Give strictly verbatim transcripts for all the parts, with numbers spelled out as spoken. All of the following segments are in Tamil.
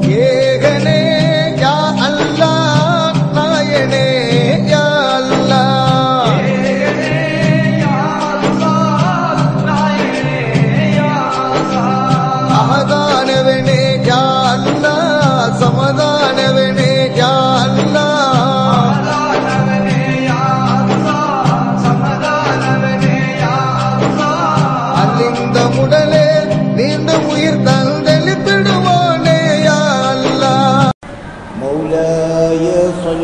ஏகனே யா அல்லாஹ் நாயனே யா அல்லாஹ் ஏகனே யா அல்லாஹ் நாயனே யா அல்லாஹ் அஹதானவனே யா அல்லாஹ் சமதானவனே யா அல்லாஹ் அஹதானவனே யா அல்லாஹ் சமதானவனே யா அல்லாஹ் அலிந்த முடலே நீண்ட உயிர் தந்தளித்திடுவானே யா அல்லாஹ் مولاي صل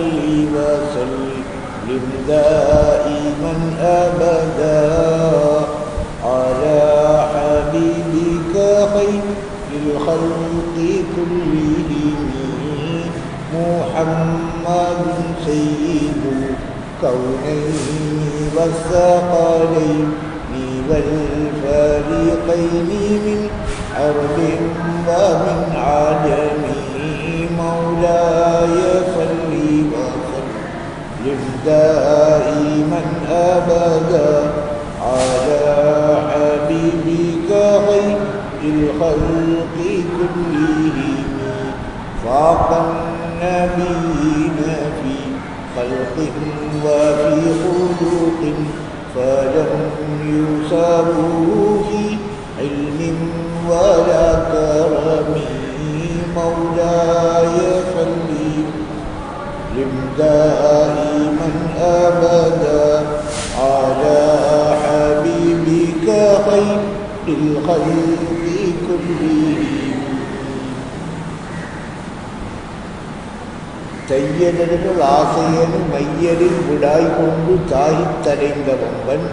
وسلم دائما أبدا على حبيبك خير الخلق كلهم محمد سيد الكونين والثقلين والفريقين من عرب ومن عجم مولاي صل وسلم دائما أبدا على حبيبك خير الخلق كلهم فاق النبيين في خلق وفي خلق فلم يساووا في علم ولا كرم مولاي صل وسلم دائما أبدا على حبيبك خير الخلق كلهم தையலர்கள் ஆசையனும் மையலில் விடாய் கொண்டு தாகித் தடைந்த வம்பன்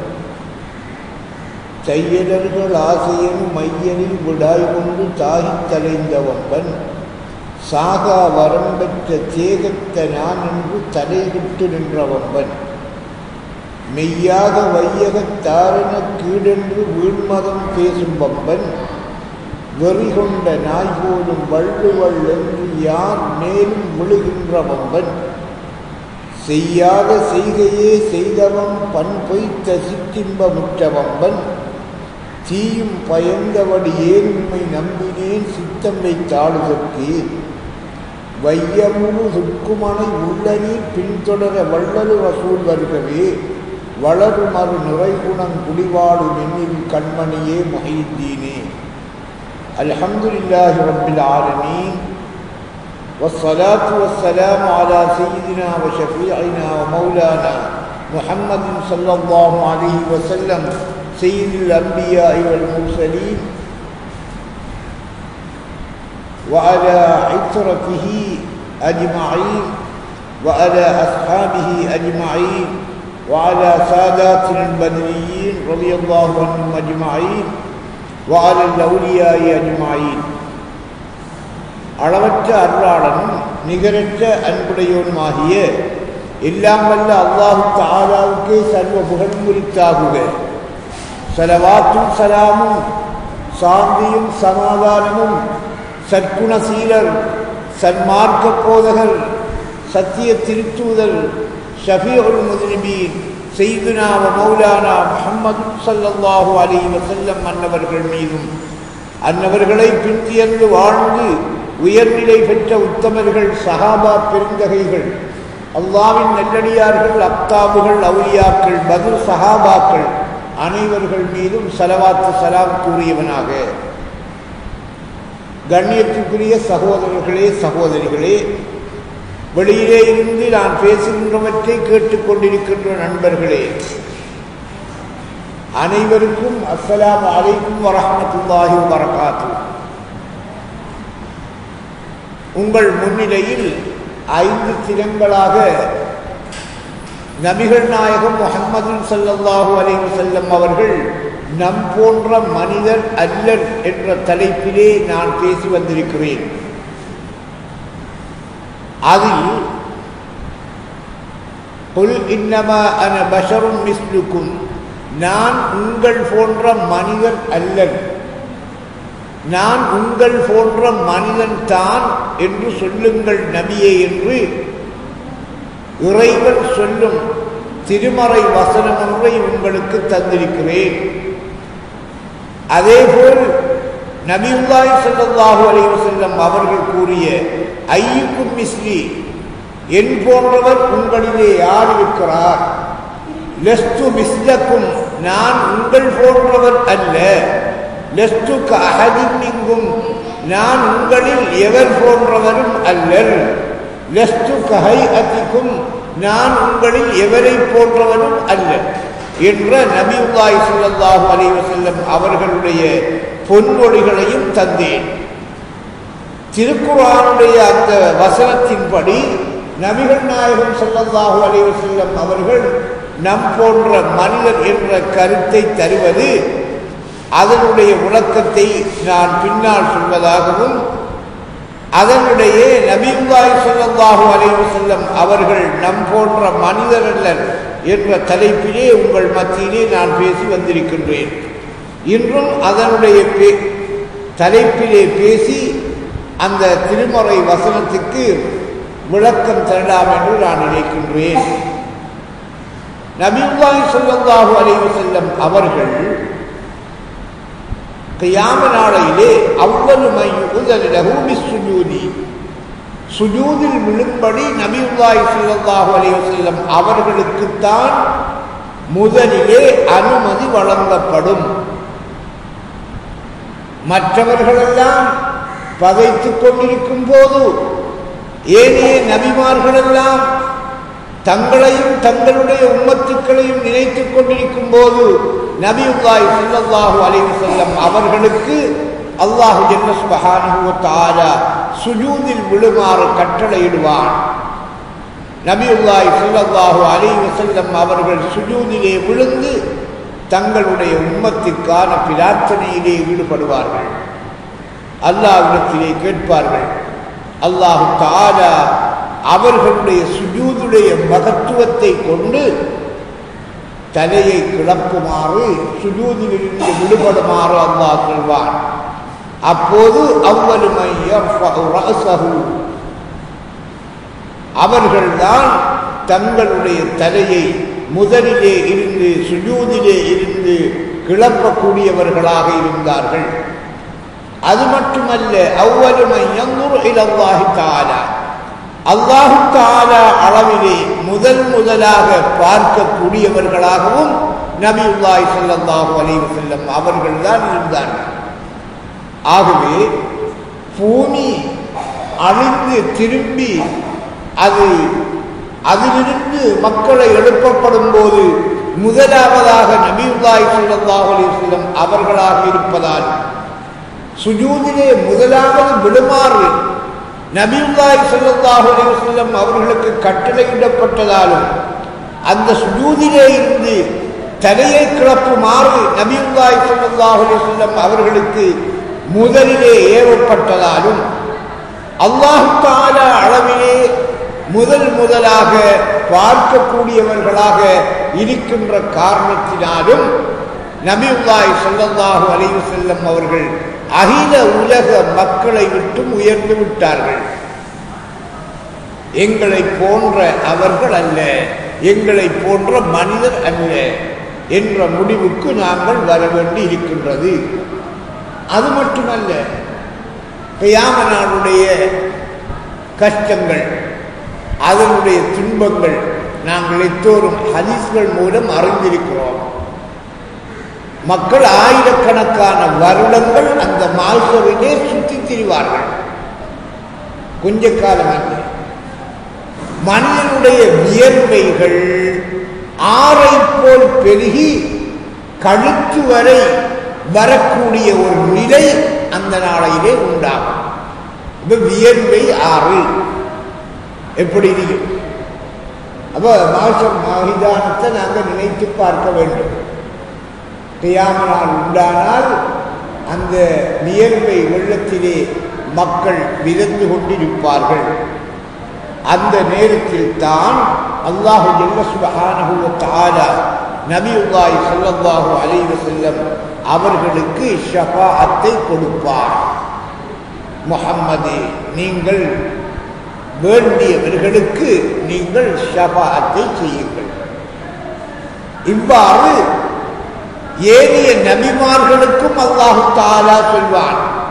தையலர்கள் ஆசையனும் மையலில் விடாய் கொண்டு தாகித் தலைந்த வம்பன் சாகா வரம் பெற்ற தேகத்த நான் என்று தலையிட்டு நின்ற வம்பன் மெய்யாக வையகத்தாரண கீழென்று வீண்மதம் பேசும் வம்பன் வெறி கொண்ட நாய் போலும் வள்ளுவள் என்று யார் மேலும் விழுகின்ற வம்பன் செய்யாத செய்கையே செய்தவன் பண் பொய்த்த சிற்றின்பமுற்ற வம்பன் தீயும் பயந்தபடி ஏன் உண்மை நம்பினேன் சித்தம் வைத்தாளுதற்கு வையமுழு துக்குமனை உள்ளனீர் பின்தொடர வள்ளலு வசூல் வருகவே வளருமறு நிறைகுணம் குடிவாடும் எண்ணில் கண்மணியே முஹைத்தீனே. அல்ஹம்துலில்லாஹி ரப்பில் ஆலமீன் வஸ்ஸலாத்து வஸ்ஸலாமு அலா சய்யிதினா வ ஷஃபீஇனா வ மௌலானா முஹம்மதின் ஸல்லல்லாஹு அலைஹி வஸல்லம் சய்யிதுல் அன்பியாஇ வல் முர்ஸலீன் வ அலா இத்ரதிஹி அஜ்மஈன் வ அலா அஸ்ஹாபிஹி அஜ்மஈன் வ அலா சாதாத்தில் பத்ரியின் ரலியல்லாஹு அன்ஹும் அஜ்மஈன் وعلى الأولياء أجمعين. அளவற்ற அருளாளனும் நிகரற்ற அன்புடையோனுமாகிய எல்லாம் வல்ல அல்லாஹு தஆலாவுக்கே சர்வ புகழும் உரித்தாகுக. ஸலவாத்தும் ஸலாமும் சாந்தியும் சமாதானமும் சற்குணசீலர் சன்மார்க்க போதகர் சத்திய திருத்தூதர் ஷஃபீஉல் முஸ்லிமீன் சையதுனா வ மௌலானா முஹம்மது ஸல்லல்லாஹு அலைஹி வஸல்லம் அன்னவர்கள் மீதும் அன்னவர்களை பின்தியர்ந்து வாழ்ந்து உயர்நிலை பெற்ற உத்தமர்கள் சஹாபா பெருந்தகைகள் அல்லாஹ்வின் நல்லடியார்கள் அக்தாபுகள் அவுலியாக்கள் பத்ர் சஹாபாக்கள் அனைவர்கள் மீதும் ஸலவாத்து ஸலாம் கூறியவனாக. கண்ணியத்திற்குரிய சகோதரர்களே சகோதரிகளே, வெளியிலே இருந்து நான் பேசுகின்றவற்றை கேட்டுக்கொண்டிருக்கின்ற நண்பர்களே அனைவருக்கும் அஸ்ஸலாமு அலைக்கும் வரஹ்மத்துல்லாஹி வபரகாத்துஹு. உங்கள் முன்னிலையில் ஐந்து தினங்களாக நபிகள் நாயகம் முஹம்மது ஸல்லல்லாஹு அலைஹி வஸல்லம் அவர்கள் நம் போன்ற மனிதர் அல்லர் என்ற தலைப்பிலே நான் பேசி வந்திருக்கிறேன். அதில் குல் இன்னமா அன பஷருன் மிஸ்லுக்கும், நான் உங்கள் போன்ற மனிதர் அல்லன், நான் உங்கள் போன்ற மனிதன் தான் என்று சொல்லுங்கள் நபியே என்று இறைவன் சொல்லும் திருமறை வசனம் ஒன்றை உங்களுக்கு தந்திருக்கிறேன். அதேபோல் நபியுல்லாஹி ஸல்லல்லாஹு அலைஹி வஸல்லம் அவர்கள் கூறிய ஐயுக்கும் மிஸ்லி, என் போன்றவர் உங்களிலே யார் இருக்கிறார்? லஸ்து மிஸ்லக்கும், நான் உங்கள் போன்றவர் அல்ல. லஸ்து கஅஹதின் மின்கும், நான் உங்களில் எவர் போன்றவரும் அல்லல். லஸ்து கஹைஅதிக்கும், நான் உங்களில் எவரை போன்றவரும் அல்ல என்ற நபியுல்லாஹி ஸல்லல்லாஹு அலைஹி வஸல்லம் அவர்களுடைய பொன்மொழிகளையும் தந்தேன். திருக்குர்ஆனுடைய அந்த வசனத்தின்படி நபிகள் நாயகம் ஸல்லல்லாஹு அலைஹி வஸல்லம் அவர்கள் நம் போன்ற மனிதர் என்ற கருத்தை தருவது, அதனுடைய விளக்கத்தை நான் பின்னால் சொல்வதாகவும், அதனுடைய நபியுல்லாஹி ஸல்லல்லாஹு அலைஹி வஸல்லம் அவர்கள் நம் போன்ற மனிதர் அல்லர் என்ற தலைப்பிலே உங்கள் மத்தியிலே நான் பேசி வந்திருக்கின்றேன். இன்றும் அதனுடைய தலைப்பிலே பேசி அந்த திருமறை வசனத்துக்கு விளக்கம் தரலாம் என்று நான் நினைக்கின்றேன். நபியுல்லாஹி ஸல்லல்லாஹு அலைஹி வஸல்லம் அவர்கள் கியாம நாளையிலே அவ்வளவு மையுதலஹு பிஸ்ஸுஜூதி, சுஜூதில் விழும்படி நபியுல்லாஹி ஸல்லல்லாஹு அலைஹி வஸல்லம் அவர்களுக்குத்தான் முதலிலே அனுமதி வழங்கப்படும். மற்றவர்களெல்லாம் பகைத்துக் கொண்டிருக்கும் போது, ஏனைய நபிமார்களெல்லாம் தங்களையும் தங்களுடைய உம்மத்துக்களையும் நினைத்துக் கொண்டிருக்கும் போது, நபியுல்லாஹி ஸல்லல்லாஹு அலைஹி வஸல்லம் அவர்களுக்கு அல்லாஹ் ஜல்ல சுப்ஹானஹு வ தஆலா சுஜூதில் விழுமாறு கட்டளையிடுவான். நபியுல்லாஹி ஸல்லல்லாஹு அலைஹி வஸல்லம் அவர்கள் சுஜூதிலே விழுந்து தங்களுடைய உம்மத்துக்கான பிரார்த்தனையிலே ஈடுபடுவார்கள். அல்லாஹ்விடத்திலே கேட்பார்கள். அல்லாஹ் தஆலா அவர்களுடைய சுஜூதுடைய மகத்துவத்தை கொண்டு தலையை கிளப்புமாறு, சுஜூதிலிருந்து விடுபடுமாறு அல்லாஹ் சொல்வான். அப்போது அவ்வளவு மை யர்ஃபஉ ரஅஸஹு, அவர்கள்தான் தங்களுடைய தலையை முதலிலே இருந்து சுஜூதிலே இருந்து கிளப்பக்கூடியவர்களாக இருந்தார்கள். அது மட்டுமல்ல, அவ்வளவு மை யன்துரு இலல்லாஹி தஆலா, அல்லாஹ் தஆலா அளவிலே முதல் முதலாக பார்க்கக்கூடியவர்களாகவும் நபியுல்லாஹி ஸல்லல்லாஹு அலைஹி வஸல்லம் அவர்கள்தான் இருந்தார்கள். ஆகவே பூமி அழிந்து திரும்பி அது அதிலிருந்து மக்களை எழுப்பப்படும் போது முதலாவதாக நபியுல்லாஹி ஸல்லல்லாஹு அலைஹி வஸல்லம் அவர்களாக இருப்பதால் சுஜூதிலே முதலாவது விழுமாறு நபியுல்லாஹி ஸல்லல்லாஹு அலைஹி வஸல்லம் அவர்களுக்கு கட்டளையிடப்பட்டதாலும், அந்த சுஜூதிலே இருந்து தலையை கிளப்புமாறு நபியுல்லாஹி ஸல்லல்லாஹு அலைஹி வஸல்லம் அவர்களுக்கு முதலிலே ஏவப்பட்டதாலும், அல்லாஹ் தஆலா அளவிலே முதல் முதலாக பார்க்கக்கூடியவர்களாக இருக்கின்ற காரணத்தினாலும் நபியுல்லாஹி ஸல்லல்லாஹு அலைஹி வஸல்லம் அவர்கள் அகில உலக மக்களை விட்டு உயர்ந்து விட்டார்கள். எங்களை போன்ற அவர்கள் அல்ல, எங்களை போன்ற மனிதர் அல்ல என்ற முடிவுக்கு நாங்கள் வர வேண்டி இருக்கின்றது. அது மட்டுமல்ல, கியாம நாளுடைய கஷ்டங்கள், அதனுடைய துன்பங்கள் நாங்கள் எத்தோறும் ஹதீஸ்கள் மூலம் அறிந்திருக்கிறோம். மக்கள் ஆயிரக்கணக்கான வருடங்கள் அந்த மால்சவிலே சுற்றித் திரிவார்கள். கொஞ்ச காலம் அல்ல. மனிதனுடைய வியர்வைகள் ஆறை போல் பெருகி கழுத்து வரை வரக்கூடிய ஒரு நிலை அந்த நாளையிலே உண்டாகும். இப்ப வியர்வை ஆறு எப்படி இருக்கும்? அப்ப மாசம் மைதானத்தை நாங்கள் நினைத்து பார்க்க வேண்டும். கியாம நாள் உண்டானால் அந்த வியர்வை வெள்ளத்திலே மக்கள் விரைந்து கொண்டிருப்பார்கள். அந்த நேரத்தில் தான் அல்லாஹ் ஜல்ல சுப்ஹானஹு வ தஆலா நபியுல்லாஹி ஸல்லல்லாஹு அலைஹி வஸல்லம் அவர்களுக்கு ஷஃபாஅத்தை கொடுப்பார். முஹம்மதே, நீங்கள் வேண்டியவர்களுக்கு நீங்கள் ஷஃபாஅத்தை செய்யுங்கள். இவ்வாறு ஏனைய நபிமார்களுக்கும் அல்லாஹ் தஆலா சொல்வான்.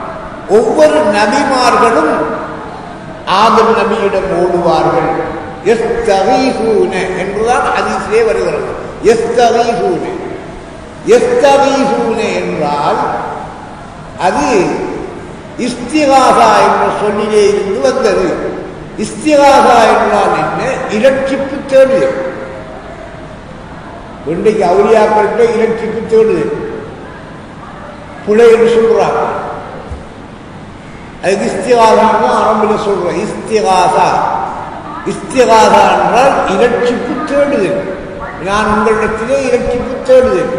ஒவ்வொரு நபிமார்களும் ஆதம் நபியிடம் ஓடுவார்கள். எஸ்தகீசூன என்றுதான் ஹதீஸிலே வருகிறது. எஸ்தகீசூன எஸ்தகீசூன என்றால் அது இஸ்திகாசா என்ற சொல்லிலே இருந்து வந்தது. இஸ்திகாசா என்றால் என்ன? இரட்சிப்பு தேடுதல். இன்றைக்கு அவுலியாக்கள்கிட்ட இரட்சிப்பு தேடுதல் புலை என்று சொல்றாங்க. அதுக்கு இஸ்திகாசான்னு அரபில் சொல்றோம். இஸ்திகாசா இஸ்திகாசா என்றால் இரட்சிப்பு தேடுதல். நான் உங்களிடத்திலே இரட்சிப்பு தேடுதல்,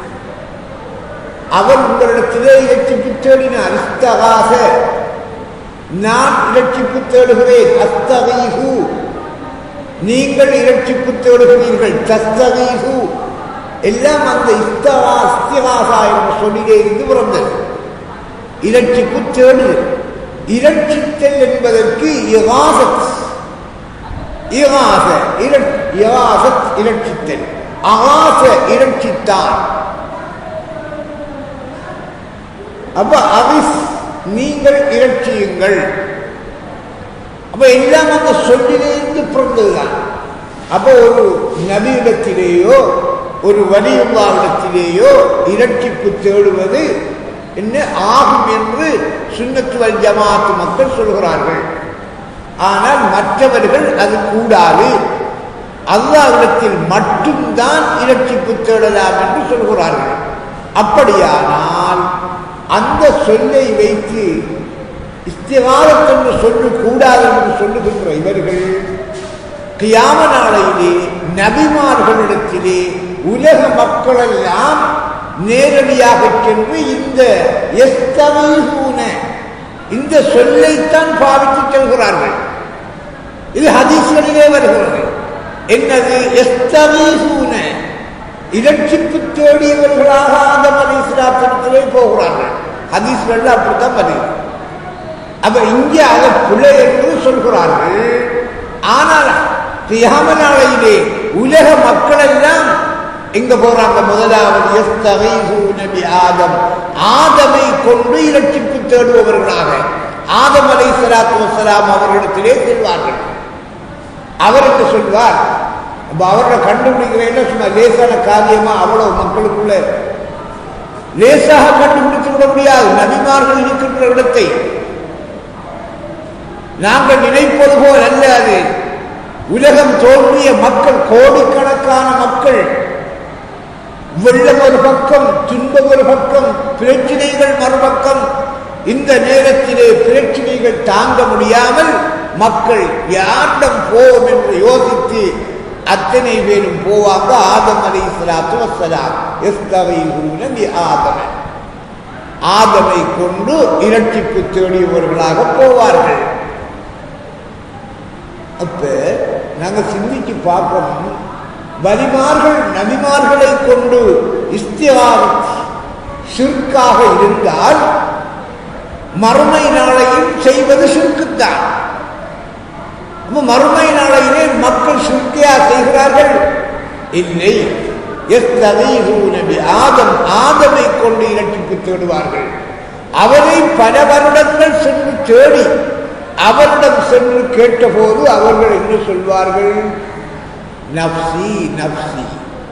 அவர் உங்களிடத்திலே இரட்சிப்பு தேடினார். இஸ்தகாச நான் இரட்சிப்பு தேடுகிறேன். அஸ்தகீசு நீங்கள் இரட்சிப்பு தேடுகிறீர்கள். தஸ்தகீசு எல்லாம் அந்த இஸ்தகா இஸ்திகாசா என்ற சொல்லிலே இருந்து பிறந்தது. இரட்சிப்பு தேடுதல். இரட்சித்தல் என்பதற்கு இகாசத் இகாச இகாசத் இரட்சித்தல். அகாச இரட்சித்தான். அப்ப அவிஸ் நீங்கள் இரட்சியுங்கள். அப்ப எல்லாம் அந்த சொல்லிலிருந்து பிறந்ததுதான். அப்போ ஒரு நபியிடத்திலேயோ ஒரு வலியுல்லாவிடத்திலேயோ இரட்சிப்பு தேடுவது என்ன ஆகும் என்று சுன்னத்து வல் ஜமாஅத் மக்கள் சொல்கிறார்கள். ஆனால் மற்றவர்கள் அது கூடாது, அல்லாஹ்விடத்தில் மட்டும்தான் இரட்சிப்பு தேடலாம் என்று சொல்கிறார்கள். அப்படியானால் அந்த சொல்லை வைத்து இஸ்திகாரத் என்று சொல்லக்கூடாது என்று சொல்லுகின்ற இவர்கள் கியாம நாளையிலே நபிமார்களிடத்திலே உலக மக்களெல்லாம் நேரடியாக சென்று இந்த எஸ்தகீசூன இந்த சொல்லைத்தான் பாவித்து செல்கிறார்கள். இது ஹதீஸ்களிலே வருகிறது. என்னது? எஸ்தகீசூன இரட்சிப்பு தேடியவர்களாக ஆதம் அலைஹிஸ்ஸலாத்திலே போகிறார்கள். ஹதீஸ்கள் அப்படித்தான் வருகிறது. அப்ப இங்கே அதை பிழை என்று சொல்கிறார்கள். ஆனால் கியாம நாளையிலே உலக மக்கள் எல்லாம் எங்க போறாங்க? முதலாவது எஸ்தகீசூன பி ஆதம், ஆதமை கொண்டு இரட்சிப்பு தேடுபவர்களாக ஆதம் அலைஹிஸ்ஸலாத்து வஸ்ஸலாம் அவர்களிடத்திலே செல்வார்கள். அவர் என்ன சொல்வார்? அப்ப அவரை கண்டுபிடிக்கிறேன்னா சும்மா லேசான காரியமா அவ்வளவு மக்களுக்குள்ள லேசாக கண்டுபிடித்து விட முடியாது. நபிமார்கள் இருக்கின்ற இடத்தை நாங்கள் நினைப்பது போல் அல்ல. அது உலகம் தோன்றிய மக்கள், கோடிக்கணக்கான மக்கள், வெள்ளம் ஒரு பக்கம், துன்பம் ஒரு பக்கம், பிரச்சனைகள் மறுபக்கம். இந்த நேரத்திலே பிரச்சனைகள் தாங்க முடியாமல் மக்கள் யாரிடம் போவோம் என்று யோசித்து அத்தனை பேரும் போவாங்க. ஆதம் அலைஹிஸ்ஸலாத்து வஸ்ஸலாம் எஸ்தகீசூன பி ஆதம, ஆதமை கொண்டு இரட்சிப்பு தேடியவர்களாக போவார்கள். அப்ப நாங்க சிந்திச்சு பார்க்கணும். வலிமார்கள் நபிமார்களை கொண்டு இஸ்திகாரத் ஷிர்காக இருந்தால் மறுமை நாளையில் செய்வது ஷிர்க்குத்தான். மறுமை நாளையிலே மக்கள் ஷிர்கியா செய்கிறார்கள்? இல்லை. எஸ்தகீசூன பி ஆதம், ஆதமை கொண்டு இரட்சிப்பு தேடுவார்கள். அவரை பல வருடங்கள் சென்று தேடி அவரிடம் சென்று கேட்டபோது அவர்கள் என்ன சொல்வார்கள்? நப்சி நப்சி,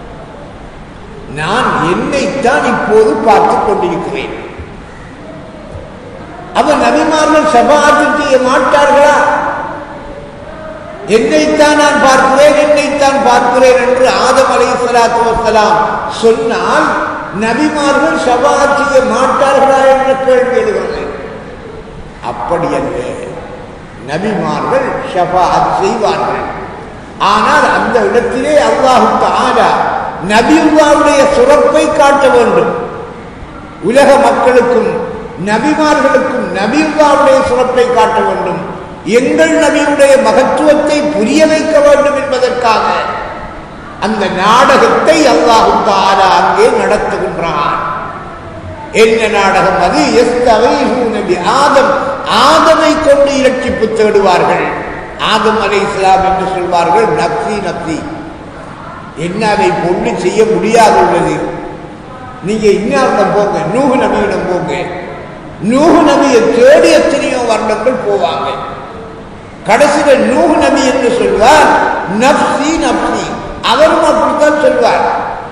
நான் என்னைத்தான் இப்போது பார்த்துக் கொண்டிருக்கிறேன். அவர் நபிமார்கள் ஷஃபாஅத் செய்ய மாட்டார்களா? என்னைத்தான் நான் பார்க்கிறேன், என்னைத்தான் பார்க்கிறேன் என்று ஆதம் அலைஹிஸ்ஸலாத்து வஸ்ஸலாம் சொன்னால் நபிமார்கள் ஷஃபாஅத் செய்ய மாட்டார்களா என்ற கேள்வி எழுகிறது. அப்படி அல்ல, நபிமார்கள் ஷஃபாஅத் செய்வார்கள். ஆனால் அந்த இடத்திலே அல்லாஹ் தஆலா நபியுல்லாஹ்வுடைய சிறப்பை காட்ட வேண்டும். உலக மக்களுக்கும் நபிமார்களுக்கும் நபியுல்லாஹ்வுடைய சிறப்பை காட்ட வேண்டும். எங்கள் நபியுடைய மகத்துவத்தை புரிய வைக்க வேண்டும் என்பதற்காக அந்த நாடகத்தை அல்லாஹ் தஆலா அங்கே நடத்துகின்றான். என்ன நாடகம் அது? எஸ்தகீசூன பி ஆதம், ஆதமை கொண்டு இரட்சிப்பு தேடுவார்கள். ஆதம் அலைஹிஸ்ஸலாம் என்று சொல்வார்கள் நப்சி நப்சி, என்ன அதை கொண்டு செய்ய முடியாது உள்ளது. நீங்க இன்னாரிடம் போங்க, நூஹ் நபியிடம் போங்க, நூஹ் நபியை தேடி எத்தனையோ வருடங்கள் போவாங்க. கடைசியில் நூஹ் நபி என்று சொல்வார், நப்சி நப்சி. அவரும் அப்படித்தான் சொல்வார்,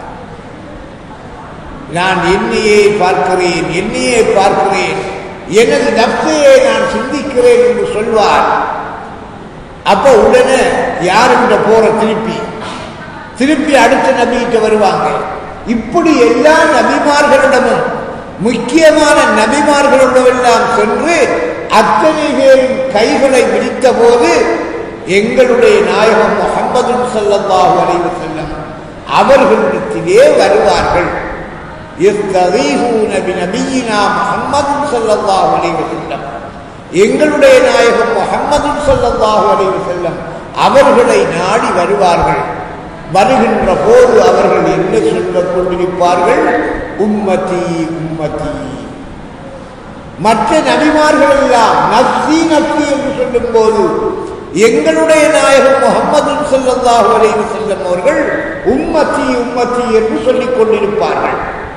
நான் என்னையே பார்க்கிறேன், என்னையே பார்க்கிறேன், எனது நப்சையை நான் சிந்திக்கிறேன் என்று சொல்வார். அப்ப உடனே யார் என்ற போற திருப்பி திருப்பி அடுத்த நபிகிட்ட வருவாங்க. இப்படி எல்லா நபிமார்களிடமும் முக்கியமான நபிமார்களிடமெல்லாம் சென்று அத்தனை பேரின் கைகளை விரித்த போது எங்களுடைய நாயகம் முஹம்மது ஸல்லல்லாஹு அலைஹி வஸல்லம் அவர்களிடத்திலே வருவார்கள். யஸ்தகீஸூன பிநபியினா முஹம்மது ஸல்லல்லாஹு அலைஹி வஸல்லம், எங்களுடைய நாயகம் முஹம்மது ஸல்லல்லாஹு அலைஹி வஸல்லம் அவர்களை நாடி வருவார்கள். வருகின்ற போது அவர்கள் என்ன சொல்லிக் கொண்டிருப்பார்கள்? உம்மதி உம்மதி. மற்ற நபிமார்கள் எல்லாம் நப்சி நப்சி என்று சொல்லும் போது எங்களுடைய நாயகம் முஹம்மது ஸல்லல்லாஹு அலைஹி வஸல்லம் அவர்கள் உம்மதி உம்மதி என்று சொல்லிக் கொண்டிருப்பார்கள்.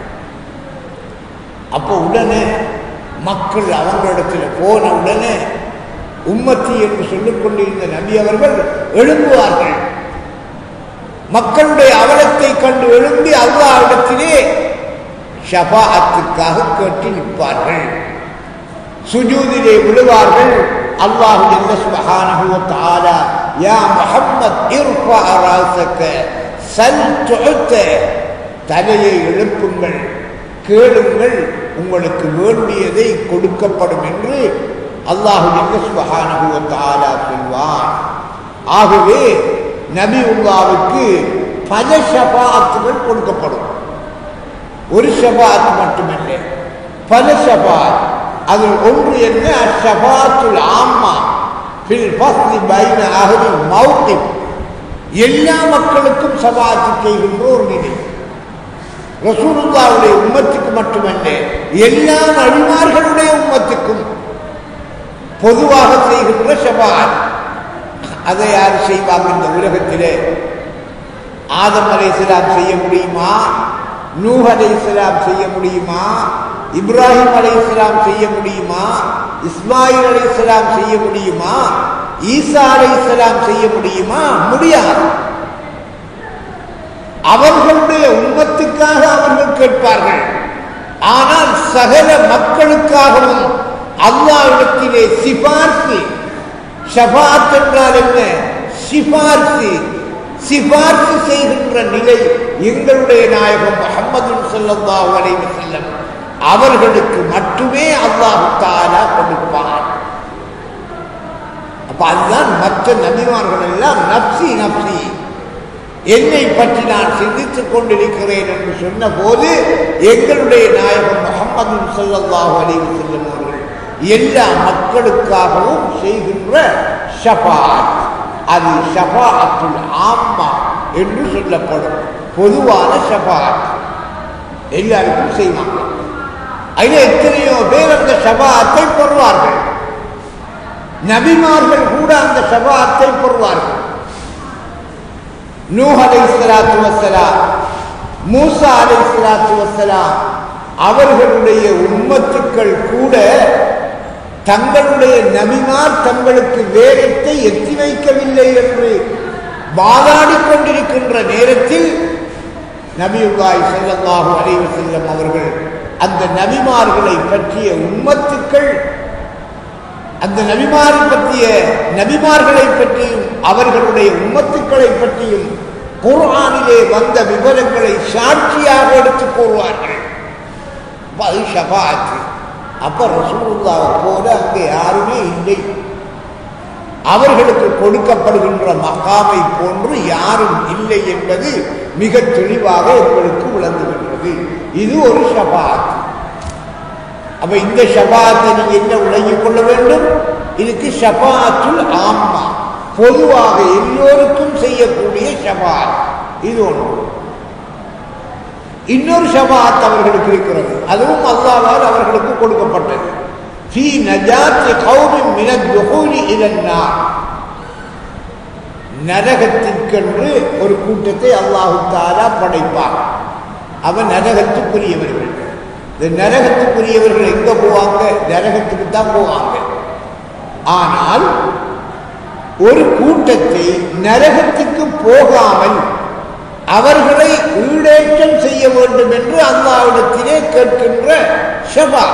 அப்போ உடனே மக்கள் அவங்களிடத்தில் போன உடனே உம்மத்தி என்று சொல்லிக் கொண்டிருந்த நபி அவர்கள் எழும்புவார்கள். மக்களுடைய அவலத்தை கண்டு எழும்பி அல்லாஹ்விடத்திலே ஷஃபாஅத்துக்காக கேட்டு நிற்பார்கள். சுஜூதிலே விழுவார்கள். அல்லாஹ் ஜல்ல சுப்ஹானஹு வ தஆலா யா முஹம்மத் இர்ஃபா ராஸக சல் துஅத, தலையை எழுப்புங்கள், கேளுங்கள், உங்களுக்கு வேண்டியதை கொடுக்கப்படும் என்று அல்லாஹ் ஜல்ல சுப்ஹானஹு வ தஆலா சொல்வார். ஆகவே நபியுல்லாவுக்கு பல ஷஃபாஅத்துகள் கொடுக்கப்படும். ஒரு ஷஃபாஅத் மட்டுமல்ல, பல ஷஃபாஅத். அதில் ஒன்று என்ன? ஷஃபாஅத்துல் ஆம்மா ஃபில் ஃபஸ்லி பைன அஹ்லில் மௌகிப். எல்லா மக்களுக்கும் ஷஃபாஅத் செய்கின்ற ஒரு நிலை. ரசூலுல்லாஹ்வுடைய உம்மத்துக்கு மட்டுமல்ல, எல்லா நபிமார்களுடைய உம்மத்துக்கும் பொதுவாக செய்கின்ற ஷஃபாஅத். அதை யார் செய்வாங்க இந்த உலகத்திலே? ஆதம் அலைஹிஸ்ஸலாம் செய்ய முடியுமா? நூஹ் அலைஹிஸ்ஸலாம் செய்ய முடியுமா? இப்ராஹிம் அலைஹிஸ்ஸலாம் செய்ய முடியுமா? இஸ்மாயில் அலைஹிஸ்ஸலாம் செய்ய முடியுமா? ஈசா அலைஹிஸ்ஸலாம் செய்ய முடியுமா? முடியாது. அவர்களுடைய உம்மத்துக்காக அவர்கள் கேட்பார்கள். ஆனால் சகல மக்களுக்காகவும் அல்லாஹ்விடத்திலே சிபார்சு. ஷஃபாஅத் என்றால் என்ன? சிபார்சு. சிபார்சு செய்கின்ற நிலை எங்களுடைய நாயகம் முஹம்மது ஸல்லல்லாஹு அலைஹி வஸல்லம் அவர்களுக்கு மட்டுமே அல்லாஹ் தஆலா கொடுப்பார். அப்ப அதுதான் மற்ற நபிமார்கள் எல்லாம் நப்சி நப்சி, என்னை பற்றி நான் சிந்தித்துக் கொண்டிருக்கிறேன் என்று சொன்ன போது எங்களுடைய நாயகம் முஹம்மது ஸல்லல்லாஹு அலைஹி வஸல்லம் அவர்கள் எல்லா மக்களுக்காகவும் செய்கின்ற ஷஃபாஅத், அது ஷஃபாஅத்துல் ஆம்மா என்று சொல்லப்படும். பொதுவான ஷஃபாஅத் எல்லாருக்கும் செய்வாங்க. அதில் எத்தனையோ பேர் அந்த ஷஃபாஅத்தை பெறுவார்கள். நபிமார்கள் கூட அந்த ஷஃபாஅத்தை பெறுவார்கள். நூஹ் அலைஹிஸ்ஸலாத்து வஸ்ஸலாம், மூசா அலைஹிஸ்ஸலாத்து வஸ்ஸலாம் அவர்களுடைய உம்மத்துக்கள் கூட தங்களுடைய நபிமார் தங்களுக்கு வேதத்தை எத்தி வைக்கவில்லை என்று வாதாடி கொண்டிருக்கின்ற நேரத்தில் நபியுல்லாஹி ஸல்லல்லாஹு அலைஹி வஸல்லம் அவர்கள் அந்த நபிமார்களை பற்றிய உம்மத்துக்கள், அந்த நபிமாரை பற்றிய நபிமார்களை பற்றியும் அவர்களுடைய உம்மத்துக்களை பற்றியும் குர்ஆனிலே வந்த விவரங்களை சாட்சியாக எடுத்து கூறுவார்கள். அது ஷஃபாஅத். அப்ப ரசூலுல்லாஹ் போல அங்கே யாருமே இல்லை. அவர்களுக்கு கொடுக்கப்படுகின்ற மகாமை போன்று யாரும் இல்லை என்பது மிக தெளிவாக உங்களுக்கு விளங்குகின்றது. இது ஒரு ஷஃபாஅத். அப்ப இந்த ஷஃபாஅத்தை நீங்க என்ன விளங்கிக் கொள்ள வேண்டும்? இதுக்கு ஷஃபாஅத்துல் ஆம்மா, பொதுவாக எல்லோருக்கும் செய்யக்கூடிய ஷஃபாஅத். இது ஒன்று. இன்னொரு ஷஃபாஅத் அவர்களுக்கு இருக்கிறது, அதுவும் அல்லாஹ்வால் அவர்களுக்கு கொடுக்கப்பட்டது. ஃபீ நஜாத்தி கௌமின் மினத் துஹூலி இலன் நார். நரகத்திற்கென்று ஒரு கூட்டத்தை அல்லாஹ் தஆலா படைப்பார். அவன் நரகத்துக்குரியவர்கள். இந்த நரகத்துக்குரியவர்கள் எங்க போவாங்க? நரகத்துக்கு தான் போவாங்க. ஆனால் ஒரு கூட்டத்தை நரகத்துக்கு போகாமல் அவர்களை ஈடேற்றம் செய்ய வேண்டும் என்று அல்லாஹ்விடத்திலே கேட்கின்ற ஷபா.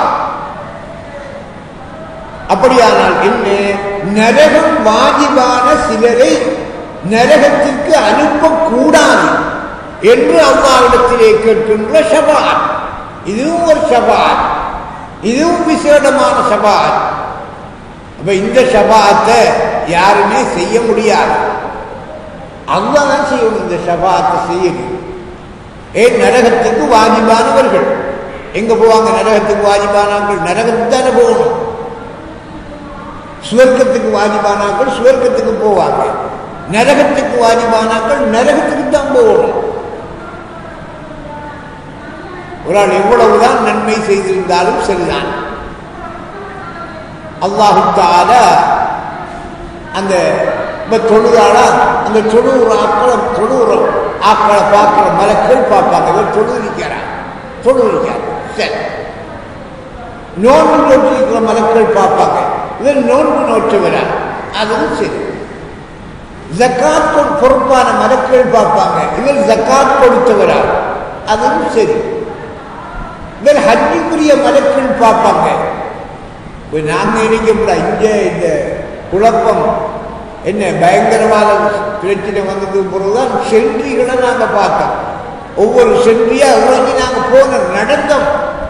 அப்படியானால் என்ன? நரகம் வாஜிபான சிலரை நரகத்திற்கு அனுப்பக்கூடாது என்று அல்லாஹ்விடத்திலே கேட்கின்ற ஷபாத். இதுவும் ஒரு ஷபாத், இதுவும் விசேடமான ஷபாத். அப்ப இந்த ஷபாத்தை யாருமே செய்ய முடியாது, அல்லாஹ் தான் செய்யணும். இந்த ஷபாத்தை செய்யணும். ஏன்? நரகத்துக்கு வாஜிபானவர்கள் எங்க போவாங்க? நரகத்துக்கு வாஜிபானவர்கள் நரகத்துக்கு தானே போகணும். சுவர்க்கத்துக்கு வாஜிபானாக்கள் சுவர்க்கத்துக்கு போவாங்க, நரகத்துக்கு வாஜிபானாக்கள் நரகத்துக்கு தான் போகணும். ஒரு ஆள் எவ்வளவுதான் நன்மை செய்திருந்தாலும் சரிதான், அல்லாஹு தஆலா அந்த தொழுதாளா அந்த தொழுவுற ஆக்களை தொழுவுற ஆக்களை பார்க்கிற மலக்கள் பார்ப்பாங்க. இவர் தொழுவிக்கிறார் தொழுவிக்கிறார் சரி. நோன்பு நோற்றிருக்கிற மலக்கள் பார்ப்பாங்க, இவர் நோன்பு நோற்றுகிறார், அதுவும் சரி. ஜக்காத் பொறுப்பான மலக்கள் பார்ப்பாங்க, இவர் ஜக்காத் கொடுத்தவரார், அதுவும் சரி. இவர் ஹஜ்ஜுக்குரிய மலக்கள் பார்ப்பாங்க. நாங்க நினைக்கப்பட இங்க இந்த குழப்பம் என்ன பயங்கரவாத பிரச்சனை வந்ததுக்கு பிறகுதான் சென்றிகளை நாங்க பார்த்தோம். ஒவ்வொரு சென்றியா உறங்கி நாங்க போன நடந்தோம்.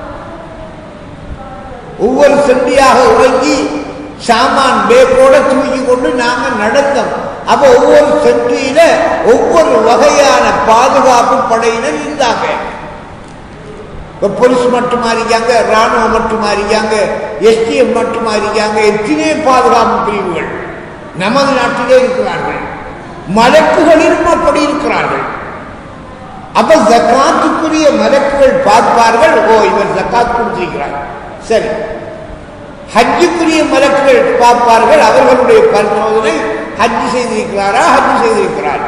ஒவ்வொரு சென்றியாக உறங்கி சாமான் பேக்கோட தூக்கி கொண்டு நாங்க நடந்தோம். அப்ப ஒவ்வொரு சென்றியில ஒவ்வொரு வகையான பாதுகாப்பு படையினர் இருந்தாங்க. போலீஸ் மட்டுமா இருக்காங்க, ராணுவம் மட்டுமா இருக்காங்க, எஸ்டிஎஃப் மட்டுமா இருக்காங்க, எத்தனை பாதுகாப்பு பிரிவுகள் நமது நாட்டிலே இருக்கிறார்கள். மலக்குகளிலும் அப்படி இருக்கிறார்கள். அப்ப ஜக்காத்துக்குரிய மலக்குகள் பார்ப்பார்கள், ஓ இவர் ஜக்காத் கொடுத்திருக்கிறார் சரி. ஹஜ்ஜுக்குரிய மலக்குகள் பார்ப்பார்கள், அவர்களுடைய பரிசோதனை ஹஜ்ஜு செய்திருக்கிறாரா ஹஜ்ஜு செய்திருக்கிறார்.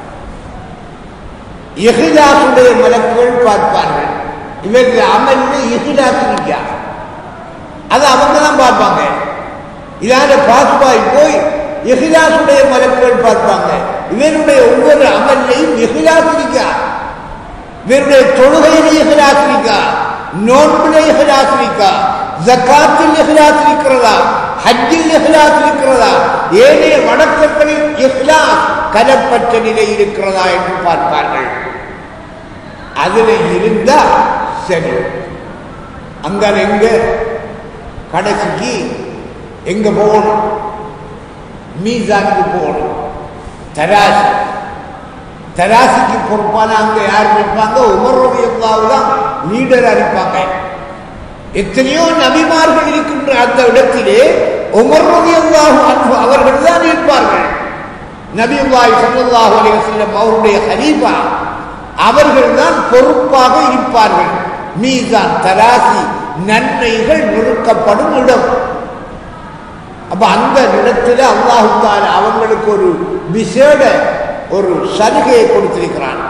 இஹ்லாசுடைய மலக்குகள் பார்ப்பார்கள், இவருக்கு அமல்ல இஹ்லாஸ் இருக்கா, அது அவங்க தான் பார்ப்பாங்க. இதால பாஸ்பாய் போய் இஹ்லாசுடைய மலக்குகள் பார்ப்பாங்க, இவருடைய ஒவ்வொரு அமல்லையும் இஹ்லாஸ் இருக்கா, இவருடைய தொழுகையில இஹ்லாஸ் இருக்கா, நோன்புல இஹ்லாஸ் இருக்கா, ஜக்காத்தில் இஹ்லாஸ் இருக்கிறதா, ஹஜ்ஜில் இஹ்லாஸ் இருக்கிறதா, ஏனைய வணக்கங்களில் இஹ்லாஸ் கலப்பற்ற நிலை இருக்கிறதா என்று பார்ப்பார்கள். அதுல இருந்தா சரி. அங்க எங்க கடைசிக்கு எங்க போகணும்? மீசானுக்கு போகணும். தராசி தராசிக்கு பொறுப்பான அங்க யார் இருப்பாங்க? உமர் ரலியல்லாஹு தான் லீடர் இருப்பாங்க. எத்தனையோ நபிமார்கள் இருக்கின்ற அந்த இடத்திலே உமர் ரலியல்லாஹு அன்ஹு அவர்கள் தான் இருப்பார்கள். நபியுல்லாஹி ஸல்லல்லாஹு அலைஹி வஸல்லம் அவருடைய கலீஃபா அவர்கள் தான் பொறுப்பாக இருப்பார்கள். மீசான் தராசி நன்மைகள் நுறுக்கப்படும் இடம். அப்ப அந்த இடத்துல அல்லாஹ் தஆலா அவங்களுக்கு ஒரு விசேட ஒரு சலுகையை கொடுத்திருக்கிறான்.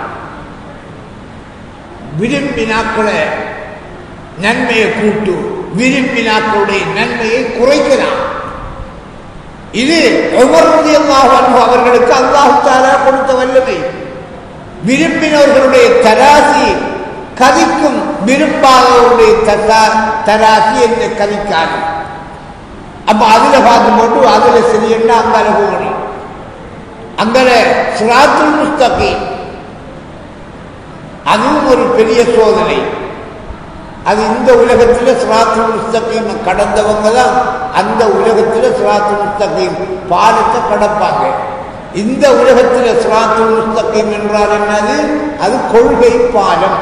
விரும்பினாக்களை நன்மையை கூட்டு, விரும்பினாக்களுடைய நன்மையை குறைக்கலாம். இது உமர் ரலியல்லாஹு அன்ஹு அவர்களுக்கு அல்லாஹ் தஆலா கொடுத்த வல்லமை. விரும்பினவர்களுடைய தராசி கதிக்கும், விரும்பாதவருடைய தராசி என்ன கதிக்காது. அப்ப அதுல பார்க்கும் போது அதுல சரியன்னா அங்கால போகணும். அங்கல சிராத்துல் முஸ்தகீம் அதுவும் ஒரு பெரிய சோதனை. அது இந்த உலகத்தில் சிராத்துல் முஸ்தகீம் கடந்தவங்க தான் அந்த உலகத்தில் சிராத்துல் முஸ்தகீம் பாலத்தை கடப்பாங்க. இந்த உலகத்தில் சிராத்துல் முஸ்தகீம் என்றால் என்னது? அது கொள்கை பாலம்,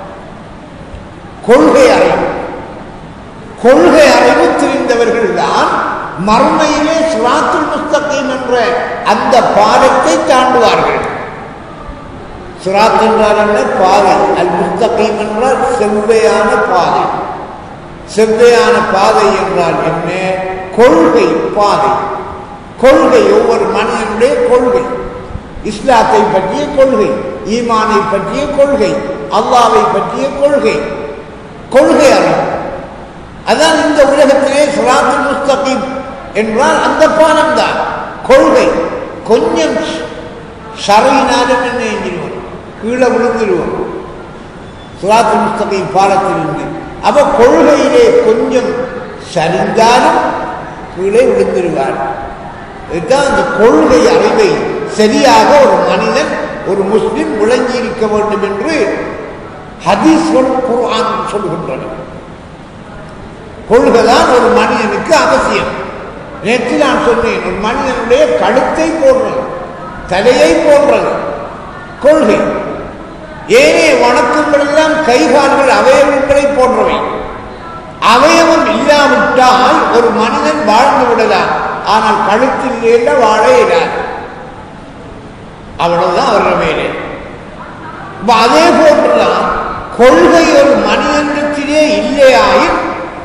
கொள்கை அறிவு. கொள்கை அறிவு தெரிந்தவர்கள் தான் மறுமையிலே சிராத்துல் முஸ்தகீம் என்ற அந்த பாலத்தை தாண்டுவார்கள். சிராத் என்றால் என்ன? பாதை. அல் முஸ்தகீம் என்றால் செவ்வையான பாதை. செவ்வையான பாதை என்றால் என்ன? கொள்கை பாதை. கொள்கை ஒவ்வொரு மனிதனுடைய கொள்கை, இஸ்லாத்தை பற்றிய கொள்கை, ஈமானை பற்றிய கொள்கை, அல்லாஹ்வை பற்றிய கொள்கை. கொள்கை அறிவு. அதான் இந்த உலகத்திலே சிராத்துல் முஸ்தகீம் என்றால் அந்த பானம் தான் கொள்கை. கொஞ்சம் சரையினாலும் என்ன எஞ்சிடுவோம், கீழே விழுந்துடுவோம் சிராத்துல் முஸ்தகீம் பாலத்திலிருந்து. அவ கொள்கையிலே கொஞ்சம் சரிந்தாலும் கீழே விழுந்துடுவார். இதுதான் அந்த கொள்கை அறிவை சரியாக ஒரு மனிதன், ஒரு முஸ்லிம் விளங்கி இருக்க வேண்டும் என்று ஹதீஸ்கள் குர்ஆன் சொல்கின்றன. கொள்கைதான் ஒரு மனிதனுக்கு அவசியம். நேற்று நான் சொன்னேன், ஒரு மனிதனுடைய கழுத்தை போன்றது, தலையை போன்றது கொள்கை. ஏனே வணக்கங்கள் எல்லாம் கைகால்கள் அவயவங்களை போன்றவை. அவயவம் இல்லாவிட்டால் ஒரு மனிதன் வாழ்ந்து விடலாம், ஆனால் கழுத்தில் இல்ல வாழ இயலாது. அவ்வளவுதான் அவர்கள் வேலை. அதே போன்றுதான் கொள்கை ஒரு மனிதனிடத்திலே இல்லையாயின்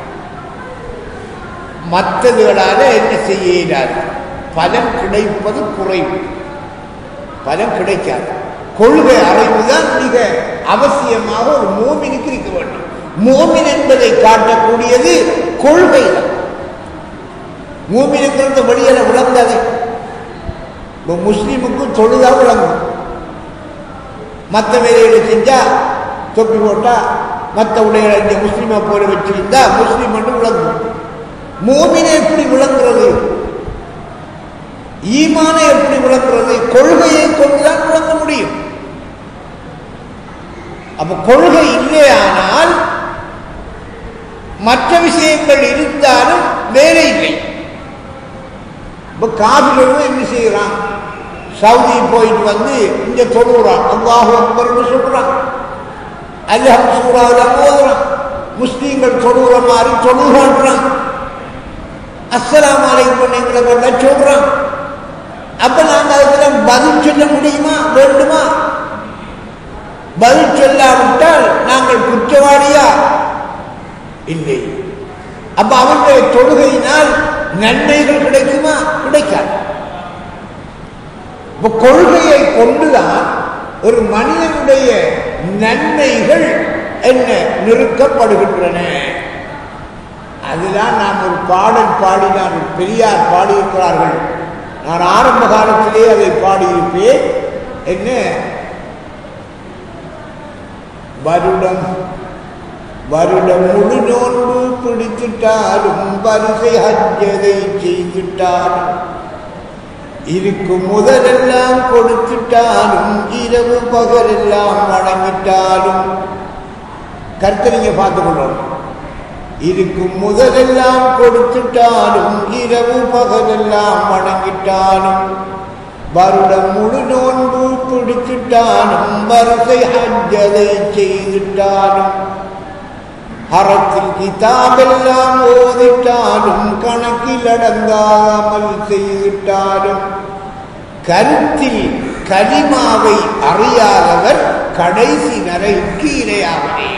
மற்றதுகளால என்ன செய்ய இயலாது, பலன் கிடைப்பது குறைவு, பலன் கிடைக்காது. கொள்கை அறிவுதான் மிக அவசியமாக ஒரு மோமினுக்கு இருக்க வேண்டும். மோமின் என்பதை காட்டக்கூடியது கொள்கை தான். மூமினுக்கு வெளியில விளங்காது. இப்போ முஸ்லீமுக்கும் தொழுதா விளங்கும். மற்ற வேலைகளை செஞ்சா தொப்பி போட்டா மற்ற உடைகளை இங்கே முஸ்லீமை போல வச்சிருந்தா முஸ்லீம் மட்டும் விளங்கும். மூமினை எப்படி விளங்குறது, ஈமானை எப்படி விளங்குறது, கொள்கையை கொண்டுதான் விளங்க முடியும். அப்ப கொள்கை இல்லையானால் மற்ற விஷயங்கள் இருந்தாலும் வேலை இல்லை. இப்போ காபிலரும் என்ன செய்யறான், சவுதி போயிட்டு வந்து இங்க தொழுகிறான், அல்லாஹு அக்பர்னு சொல்றான், அல்லாஹ் சூறாவில் ஓதுறான். முஸ்லீம்கள் தொழுகிற மாதிரி தொழுகிறான், அஸ்ஸலாமு அலைக்கும் எங்களை கொண்டா சொல்றான். அப்ப நாங்கள் அதுக்கெல்லாம் பதில் சொல்ல முடியுமா, வேண்டுமா? பதில் சொல்லாவிட்டால் நாங்கள் குற்றவாளியா? இல்லை. அப்ப அவனுடைய தொழுகையினால் நன்மைகள் கிடைக்குமா? கிடைக்காது. இப்ப கொள்கையை கொண்டுதான் ஒரு மனிதனுடைய நன்மைகள் என்ன நிறுத்தப்படுகின்றன. அதுதான் நாம் ஒரு பாடல் பாடினார், பெரியார் பாடியிருக்கிறார்கள். நான் ஆரம்ப காலத்திலே அதை பாடியிருப்பேன். என்ன வருடம் வருடம் முழு நோன்பு பிடித்துட்டாலும் வரிசை ஹஜ்ஜதை செய்துட்டாலும் இருக்கும் முதலெல்லாம் கொடுத்துட்டாலும் இரவு பகலெல்லாம் வணங்கிட்டாலும் கர்த்தரிங்க பார்த்து கொள்ளணும். இருக்கும் முதலெல்லாம் கொடுத்துட்டாலும் இரவு பகலெல்லாம் வணங்கிட்டாலும் வருடம் முழு நோன்பு பிடிச்சிட்டாலும் வரிசை ஹஜ்ஜதை செய்துட்டாலும் அறத்தில் கிதாபெல்லாம் ஓதிட்டாலும் கணக்கில் அடங்காமல் செய்துட்டாலும் கருத்தில் கலிமாவை அறியாதவர் கடைசி நரகிற்கு இரையாவரே.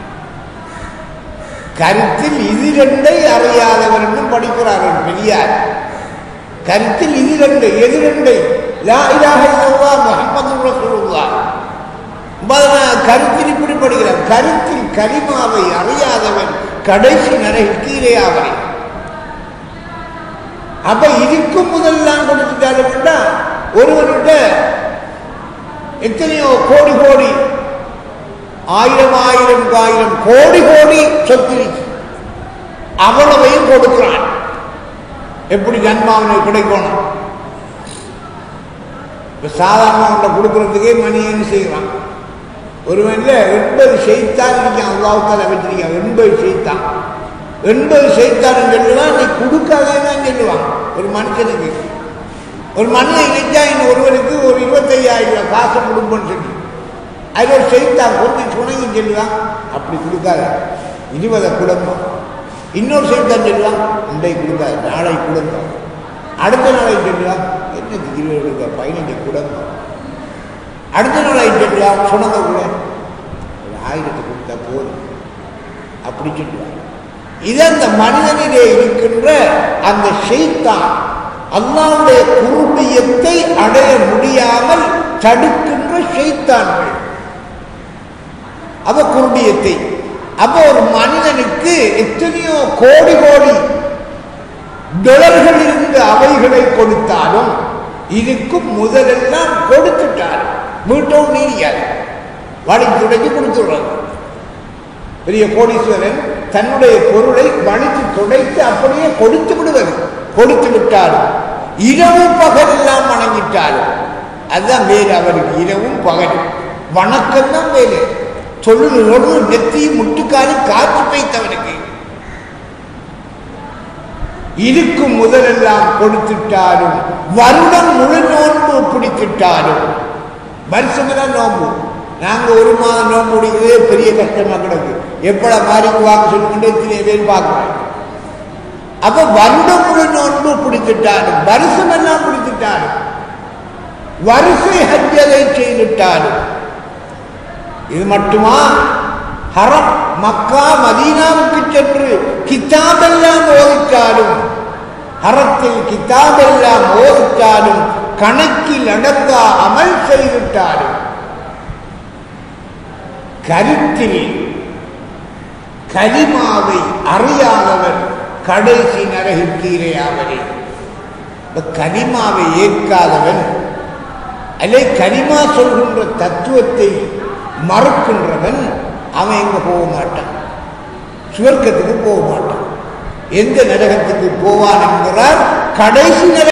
கருத்தில் இது ரெண்டை அறியாதவர் என்றும் படிக்கிறார்கள் பெரியார். கருத்தில் இது ரெண்டு, எது ரெண்டை? லா இலாஹ இல்லல்லாஹ் முஹம்மதுர் ரசூலுல்லாஹ். கருத்தில் இப்படி படிக்கிறார், கருத்தில் கலிமாவை அறியாதவன் கடைசி நரகிற்கு இரையாவரே. அப்ப இருக்கும் முதல்லாம் கொடுத்துட்டாலும் ஒருவர்கிட்ட எத்தனையோ கோடி கோடி ஆயிரம் ஆயிரம் ஆயிரம் கோடி கோடி சொத்து அவ்வளவையும் கொடுக்கிறான். எப்படி ஜன்மாவனை கிடைக்கணும்? இப்ப சாதாரண கொடுக்கறதுக்கே மணி என்ன செய்யறான்? ஒருவன்ல எண்பது செய்தான் இருக்கான், அல்லாஹ்வுத்தாலா வச்சிருக்கான். எண்பது செய்தான் எண்பது செய்தான் சொல்லுவான், நீ கொடுக்காதான் சொல்லுவான். ஒரு மனுஷனுக்கு ஒரு மனிதன் நினைச்சா இன்னும் ஒருவருக்கு ஒரு இருபத்தையாயிரம் ரூபாய் காசு கொடுப்போன்னு சொல்லி அது ஒரு செய்தான் கொஞ்சம் சுணங்கி சொல்லுவான், அப்படி கொடுக்காத இருபதை குடும்பம். இன்னொரு செய்தான் சொல்லுவான், இன்றை கொடுக்காது நாளை குடும்பம். அடுத்த நாளை சொல்லுவான், என்னது இருபது கொடுக்க பதினஞ்சு குடும்பம். அடுத்த நாளை சொல்லுவான், சுணங்க கூட ஒரு ஆயிரத்தை கொடுத்தா போதும் அப்படி சொல்லுவான். இது அந்த மனிதனிலே இருக்கின்ற அந்த ஷைத்தான் அல்லாஹ்வுடைய குர்பியத்தை அடைய முடியாமல் தடுக்கின்ற ஷைத்தான்கள். அவ குர்பியத்தை அப்போ ஒரு மனிதனுக்கு எத்தனையோ கோடி கோடி டாலர்கள் இருந்து அவைகளை கொடுத்தாலும் இதுக்கும் முதலெல்லாம் கொடுத்துட்டார். மீட்டவும் நீரியாது வலிச்சு துடைச்சு கொடுத்துடுறாங்க. பெரிய கோடீஸ்வரன் தன்னுடைய பொருளை வலித்து துடைத்து அப்படியே கொடுத்து விடுவது. கொடுத்து விட்டாலும் இரவும் பகல் எல்லாம் வணங்கிட்டாலும் அதுதான் வேறு அவருக்கு. இரவும் பகல் வணக்கம் தான் வேறு. சொல்லுகளோடு நெத்தியும் முட்டுக்காலி காற்று வைத்தவனுக்கு இருக்கும் முதலெல்லாம் கொடுத்துட்டாலும் வருடம் முழு நோன்பு பிடித்துட்டாலும் வருஷமெல்லாம் நோன்பு. நாங்க ஒரு மாதம் நோன்பு பிடிக்கிறதே பெரிய கஷ்டமா கிடக்கு. எப்படா மாறிக்கு வாங்க சொல்லிட்டு எத்தனை பேர் பார்க்கிறேன். அப்ப வருடம் முழு நோன்பு பிடித்துட்டாலும் வருஷமெல்லாம் பிடித்துட்டாலும் வருஷை ஹஜ்ஜை செய்துட்டாலும் இது மட்டுமா? ஹரம் மக்கா மதீனாவுக்கு சென்று கிதாபெல்லாம் ஓதித்தாலும் ஹரத்தில் கிதாபெல்லாம் ஓதித்தாலும் கணக்கில் அடங்கா அமல் செய்துட்டாலும் கருத்தில் கலிமாவை அறியாதவர் கடைசி நரகிற்கு இரையாவரே. கலிமாவை ஏற்காதவன் அல்லே கலிமா சொல்கின்ற தத்துவத்தை மறுக்கின்றவன் அவன் எங்க போக மாட்டான், சுவர்க்கத்துக்கு போக மாட்டான். எந்த நரகத்துக்கு போவான் என்கிறார்? கடைசி